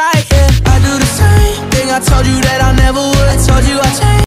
right, yeah. I do the same thing I told you that I never would. I told you I'd change